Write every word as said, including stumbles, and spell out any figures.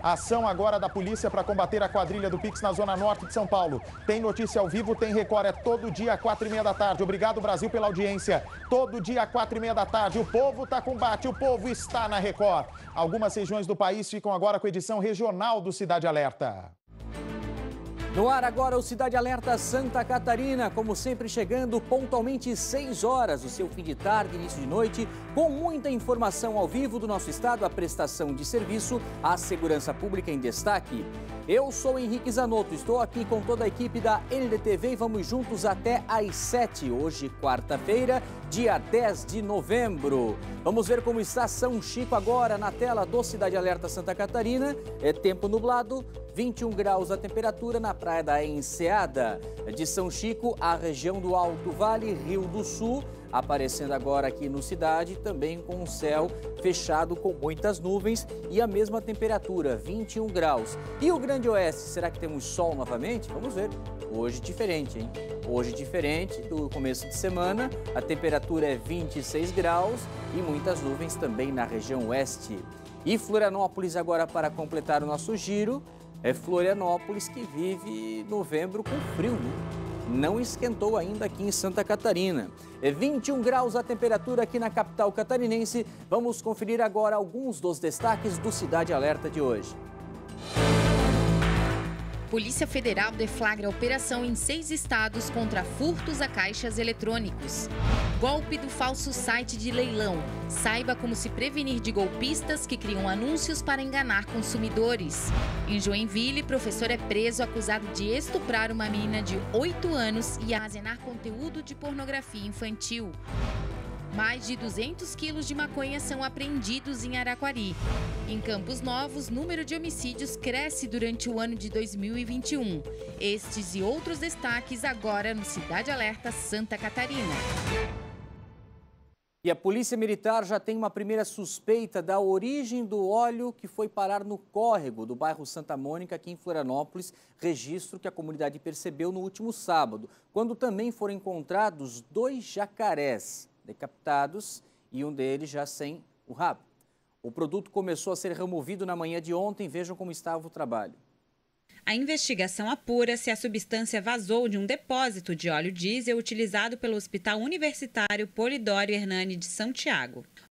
Ação agora da polícia para combater a quadrilha do Pix na zona norte de São Paulo. Tem notícia ao vivo, tem Record, é todo dia, quatro e meia da tarde. Obrigado, Brasil, pela audiência. Todo dia, quatro e meia da tarde. O povo está com combate, o povo está na Record. Algumas regiões do país ficam agora com a edição regional do Cidade Alerta. No ar agora o Cidade Alerta Santa Catarina, como sempre chegando pontualmente seis horas, o seu fim de tarde, início de noite, com muita informação ao vivo do nosso estado, a prestação de serviço, a segurança pública em destaque. Eu sou Henrique Zanotto, estou aqui com toda a equipe da N D T V e vamos juntos até às sete, hoje quarta-feira, dia dez de novembro. Vamos ver como está São Chico agora na tela do Cidade Alerta Santa Catarina. É tempo nublado, vinte e um graus a temperatura na praia da Enseada. De São Chico, a região do Alto Vale, Rio do Sul, aparecendo agora aqui no Cidade, também com o céu fechado com muitas nuvens e a mesma temperatura, vinte e um graus. E o Grande Oeste, será que temos sol novamente? Vamos ver. Hoje diferente, hein? Hoje diferente do começo de semana, a temperatura é vinte e seis graus e muitas nuvens também na região oeste. E Florianópolis agora para completar o nosso giro, é Florianópolis que vive novembro com frio, né? Não esquentou ainda aqui em Santa Catarina. É vinte e um graus a temperatura aqui na capital catarinense. Vamos conferir agora alguns dos destaques do Cidade Alerta de hoje. Polícia Federal deflagra operação em seis estados contra furtos a caixas eletrônicos. Golpe do falso site de leilão. Saiba como se prevenir de golpistas que criam anúncios para enganar consumidores. Em Joinville, professor é preso acusado de estuprar uma menina de oito anos e armazenar conteúdo de pornografia infantil. Mais de duzentos quilos de maconha são apreendidos em Araquari. Em Campos Novos, o número de homicídios cresce durante o ano de dois mil e vinte e um. Estes e outros destaques agora no Cidade Alerta Santa Catarina. E a Polícia Militar já tem uma primeira suspeita da origem do óleo que foi parar no córrego do bairro Santa Mônica, aqui em Florianópolis, registro que a comunidade percebeu no último sábado, quando também foram encontrados dois jacarés decapitados e um deles já sem o rabo. O produto começou a ser removido na manhã de ontem, vejam como estava o trabalho. A investigação apura se a substância vazou de um depósito de óleo diesel utilizado pelo Hospital Universitário Polidoro Hernani de São Tiago.